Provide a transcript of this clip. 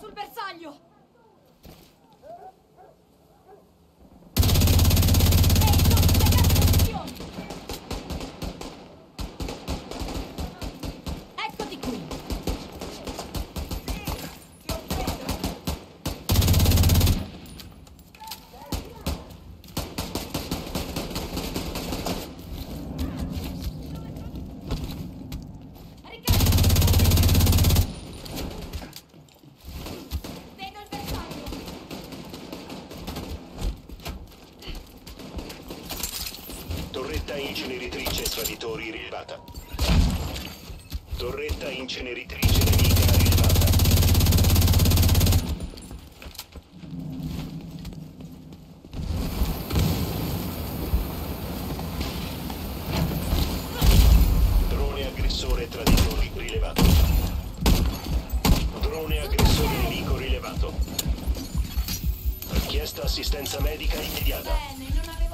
sul bersaglio! Ehi, non spiegate posizioni! Eccoti qui! Torretta inceneritrice traditori rilevata. Torretta inceneritrice nemica rilevata. Drone aggressore traditori rilevato. Drone aggressore nemico rilevato. Richiesta assistenza medica immediata. Bene, non avevo